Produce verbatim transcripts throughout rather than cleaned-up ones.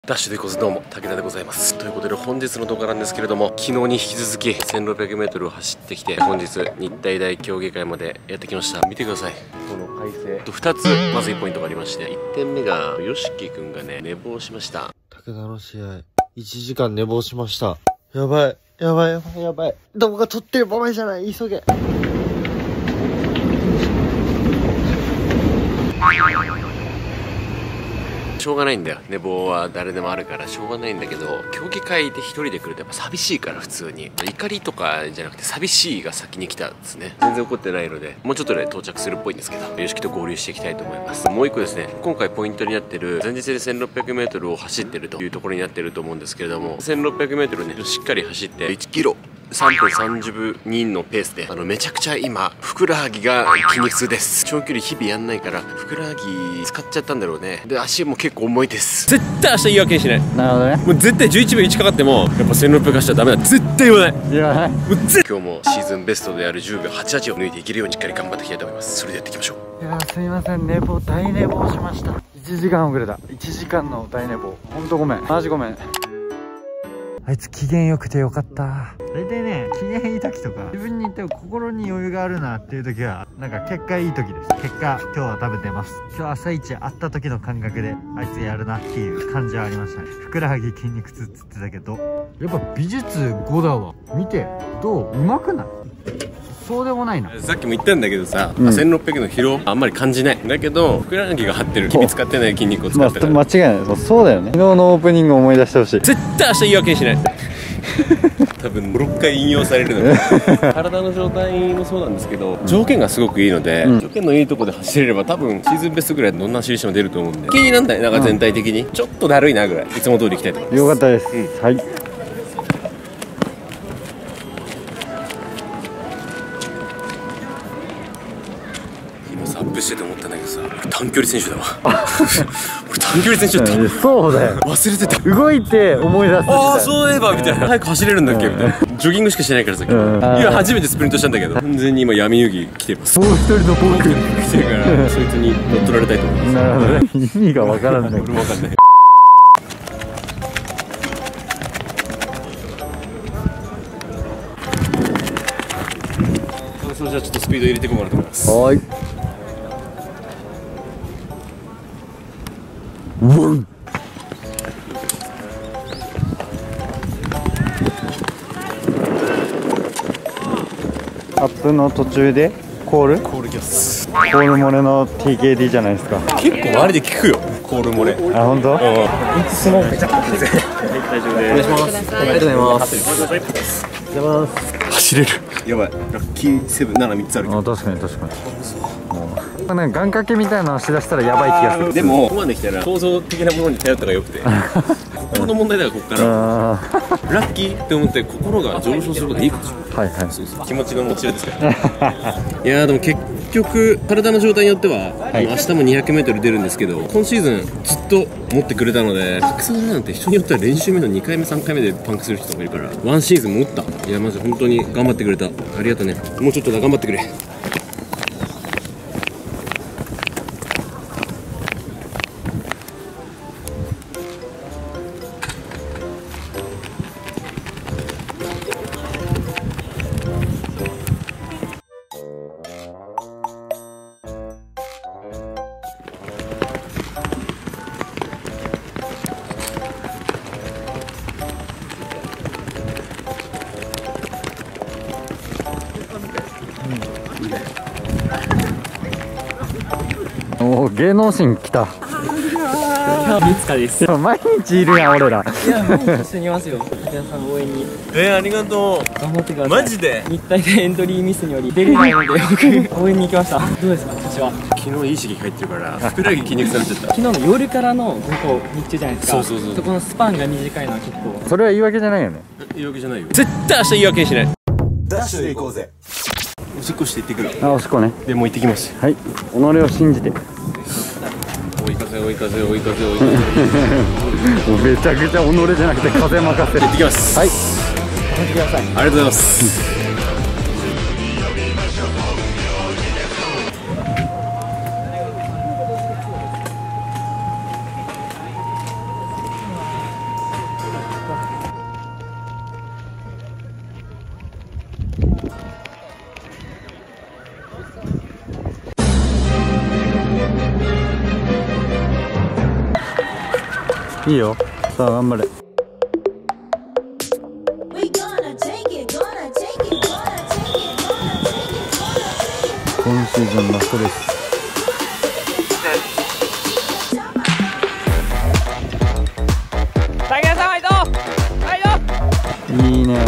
ダッシュでござどうも武田でございます。ということで本日の動画なんですけれども、昨日に引き続き せんろっぴゃくメートル を走ってきて、本日日体大競技会までやってきました。見てください、この快晴とふたつまずいポイントがありまして、いってんめが よしきくんがね寝坊しました。 武田の試合いちじかん寝坊しました。やばいやばいやばいやばい、動画撮ってる場合じゃない、急げ。 しょうがないんだよ、寝坊は誰でもあるからしょうがないんだけど、競技会で一人で来るとやっぱ寂しいから、普通に怒りとかじゃなくて寂しいが先に来たんですね。全然怒ってないので、もうちょっとで到着するっぽいんですけど、よしきと合流していきたいと思います。もう一個ですね、今回ポイントになってる前日で せんろっぴゃくメートル を走ってるというところになってると思うんですけれども、 せんろっぴゃくメートル ねしっかり走っていちキロさんぷんさんじゅうにのペースで、あのめちゃくちゃ今ふくらはぎが筋肉痛です。長距離日々やんないからふくらはぎ使っちゃったんだろうね。で足も結構重いです。絶対明日言い訳にしない。 なるほどね。 もう絶対じゅういちびょういちかかってもやっぱせんろっぴゃく走っちゃダメだ、絶対言わない。 言わない。 もうぜ今日もシーズンベストであるじゅうびょうはちじゅうはちを抜いていけるようにしっかり頑張っていきたいと思います。それでやっていきましょう。 いやーすいません、寝坊大寝坊しました。いちじかん遅れた。いちじかんの大寝坊、ほんとごめん、マジごめん。あいつ機嫌良くてよかった。大体ね、機嫌いい時とか自分に言っても心に余裕があるなっていう時はなんか結果いい時です。結果今日は食べてます。今日朝一会った時の感覚であいつやるなっていう感じはありましたね。ふくらはぎ筋肉痛っつってたけど、やっぱ美術ごだわ。見てどう、うまくない？そうでもないな。 さっきも言ったんだけどさ、 うん、 せんろっぴゃくの疲労あんまり感じないんだけど、ふくらはぎが張ってる、日々使ってない筋肉を使ってる、 まあ、間違いない。そうだよね。昨日のオープニング思い出してほしい。 絶対明日言い訳にしない多分ろっかい引用されるので体の状態もそうなんですけど、条件がすごくいいので、うん、条件のいいとこで走れれば多分シーズンベストぐらいどんな走りしても出ると思うんで、気になんない、なんか全体的に、うん、ちょっとだるいなぐらい、いつも通り行きたいと思います。 よかったです、うん、はい。 アップしてて思ったんだけどさ、短距離選手だわ俺短距離選手だった。 そうだよ、 忘れてた。 動いて思い出す。 ああそういえばみたいな、早く走れるんだっけみたいな、ジョギングしかしてないからさ、今初めてスプリントしたんだけど、完全に今闇遊戯来てます。 もう一人の僕来てるからそいつに乗っ取られたいと思います。 なるほどね、意味がわからんね。 俺もわかんないそれじゃあちょっとスピード入れていこうかなと思います。 はい。うん。アップの途中でコールコールきます。 コール漏れの ティーケーディー じゃないですか。 結構周りで聞くよ、コール漏れ。 あ、本当？ いつもめちゃくちゃ大丈夫です。お願いします。ありがとうございます。お願いします。走れる。やばい、ラッキーセブンななみっつあるけど。 あ、確かに確かに。なんか願掛けみたいなのしだしたらやばい気がする。 でもここまで来たら構造的なものに頼ったがよくて心の問題だから、ここからラッキーって思って心が上昇することがいいかもしれない。 はいはい、 そうそう、気持ちの持ちようですからいやーでも結局体の状態によっては、はい、明日も にひゃくメートル 出るんですけど、今シーズンずっと持ってくれたので、パンクするなんて人によっては練習目のにかいめさんかいめでパンクする人もいるから、ワンシーズン持った。いやマジ本当に頑張ってくれた、ありがとね。もうちょっとだ、頑張ってくれ。 おお、芸能人来た。 みつかです。 毎日いるやん俺ら。 いや毎日一緒にいますよ。皆さん応援に。 えー、ありがとう。 頑張ってください。 マジで。 日体でエントリーミスにより出れないので僕応援に行きました。どうですか私は。 昨日いい刺激入ってるからふくらはぎ筋肉痛になっちゃった。 昨日の夜からの午後日中じゃないですか。 そうそうそう。 そこのスパンが短いのは結構。 それは言い訳じゃないよね。 言い訳じゃないよ。絶対明日言い訳にしない。ダッシュで行こうぜ。おしっこして行ってくる。 あ、おしっこね。 でもう行ってきます。 はい。己を信じて。 追い風追い風追い風追い風もうめちゃくちゃ己じゃなくて風任せ。 行ってきます。 はい。 頑張ってください。 ありがとうございます。 いいよ。さあ頑張れ。今シーズンラストです。 竹谷さん、はいどうはいどう。 いいね。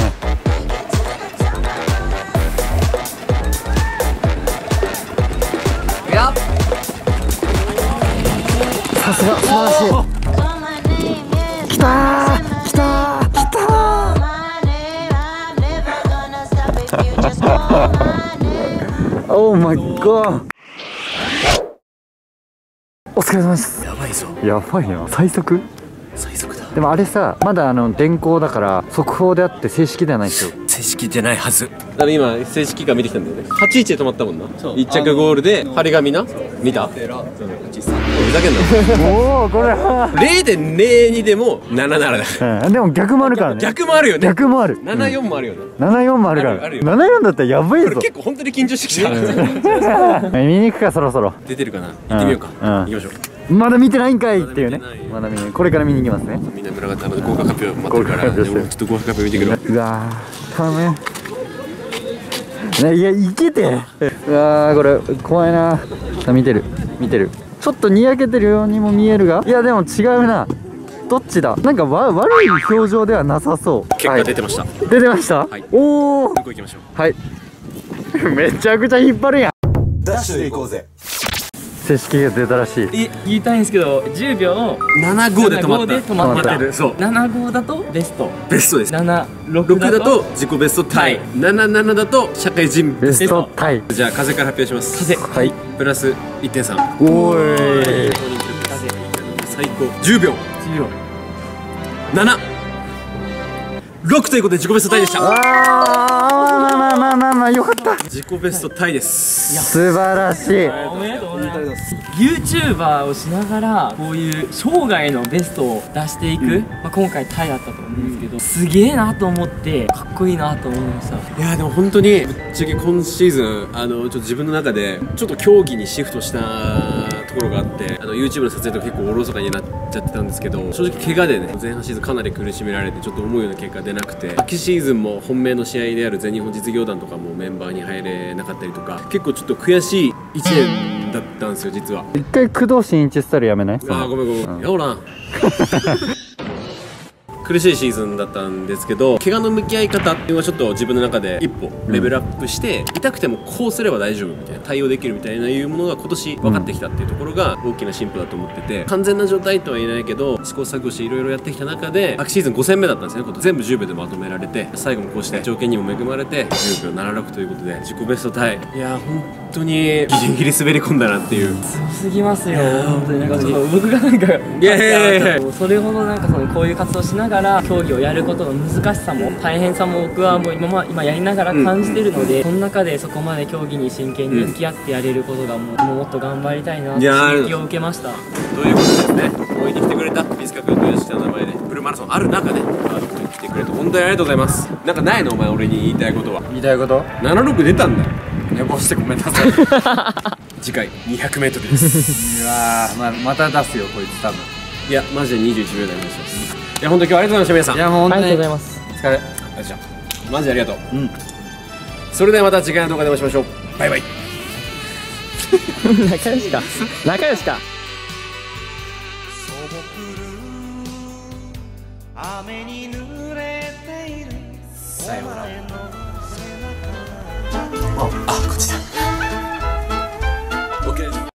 さすが素晴らしい。きたーきたーきたーオーマイゴー。お疲れ様です。 やばいぞ。 やばいな。最速。 最速だ。 でもあれさ、まだあの電光だから速報であって正式ではないですよ。 正式じゃないはず。だ今正式が見てきたんだよね。はちいちで止まったもんな。いっ着ゴールで張り紙な見た？ふざけんな。 おおこれはれいてんぜろに でもななななだ。 うん、でも逆もあるからね。 逆もあるよね。 逆もある。 ななよんもあるよね。 ななよんもあるから。 あるよななよんだったらやばいぞ。 これ結構本当に緊張してきた。 見に行くかそろそろ。 出てるかな。行ってみようか。 うん行きましょう。 まだ見てないんかいっていうね。 ままだ見にこれから見に行きますね。 みんな群がってまだ合格発表待ってるから、 合格発表してるでもちょっと合格発表見てくるわ。 うわー頼むね。いやいけて。うわーこれ怖いな。あ見てる見てる。ちょっとにやけてるようにも見えるが、いやでも違うな。どっちだ。なんかわ悪い表情ではなさそう。 結果出てました。 出てました。 はい、 おお。 どこ行きましょう。 はい。めちゃくちゃ引っ張るやん。 ダッシュで行こうぜ。 正式が出たらしい。 え、言いたいんですけど、じゅうびょうななごで止まった。 で止まってる。 そう。 ななごだとベスト。 ベストです。 ななろくろくだだとと自己ベストタイ。ななななだと社会人ベストタイ。 じゃあ風から発表します。 風。 はい。 プラス いってんさん。 おーい。 最高じゅうびょう。 じゅうびょう。 なな。ろくということで自己ベストタイでした。 ああまあまあまあまあまあよかった。 自己ベストタイです。 素晴らしい。 おめでとうございます。ユーチューバーをしながらこういう生涯のベストを出していく、うん、まあ今回タイだったと思うんですけど、うん、すげえなと思ってかっこいいなと思いました。 いやでも本当にぶっちゃけ今シーズンあのちょっと自分の中でちょっと競技にシフトしたところがあって、あの YouTube の撮影とか結構おろそかになっちゃってたんですけど、正直怪我でね前半シーズンかなり苦しめられてちょっと思うような結果出なくて、秋シーズンも本命の試合である全日本実業団とかもメンバーに入れなかったりとか、結構ちょっと悔しいいちねんだったんですよ実は。 一回工藤新一スタイルやめない？ ああごめんごめん、 うん、 やおらん苦しいシーズンだったんですけど、怪我の向き合い方っていうのはちょっと自分の中で一歩レベルアップして、うん、痛くてもこうすれば大丈夫みたいな対応できるみたいないうものが今年分かってきたっていうところが大きな進歩だと思ってて、完全な状態とは言えないけど試行錯誤していろいろやってきた中で秋シーズンご戦目だったんですね。全部じゅうびょうでまとめられて、最後もこうして条件にも恵まれてじゅうびょうななじゅうろくということで自己ベストタイ。いや本当にギリギリ滑り込んだなっていう。 すごすぎますよ本当に。なんかちょっと僕がなんかいやいやいやいやそれほどなんかそのこういう活動しながら競技をやるやることの難しさも大変さも僕はもう今ま今やりながら感じてるので、うん、その中でそこまで競技に真剣に向き合ってやれることがもう、もうもっと頑張りたいなって刺激を受けました。 ということですね、応援に来てくれた水塚君と吉田の名前でフルマラソンある中で僕に来てくれて本当にありがとうございます。なんかないのお前俺に言いたいことは。 言いたいこと？ ななじゅうろく出たんだよ。寝坊してごめんなさい。次回にひゃくメートルです。 うわー、ままた出すよこいつ多分。 いやマジでにじゅういちびょう台にします。いや本当今日はありがとうございました皆さん。 いやもう本当にありがとうございます。 お疲れ。 ありがとうマジでありがとう。うん。それではまた次回の動画でお会いしましょう。バイバイ。 仲良しか。仲良しか。 さようなら。あ、あ、こっちだ。